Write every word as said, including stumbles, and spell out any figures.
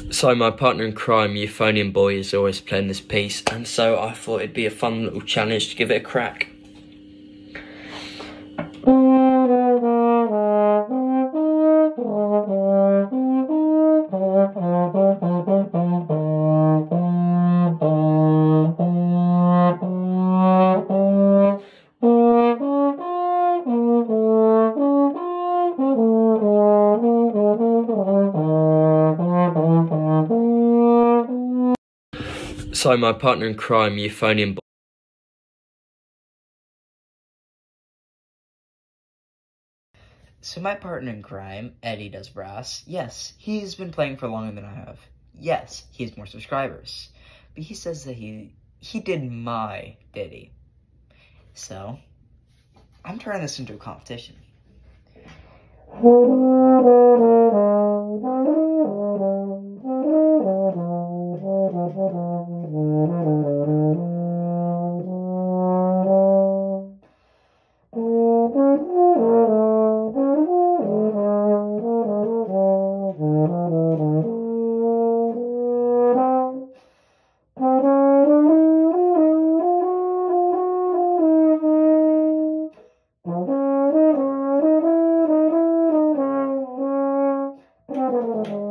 So my partner in crime, Euphonium Boy, is always playing this piece, and so I thought it'd be a fun little challenge to give it a crack. So my partner in crime, Euphonium Boy. So my partner in crime, Eddie Does Brass, yes, he's been playing for longer than I have. Yes, he has more subscribers. But he says that he he did my ditty. So, I'm turning this into a competition. Thank you.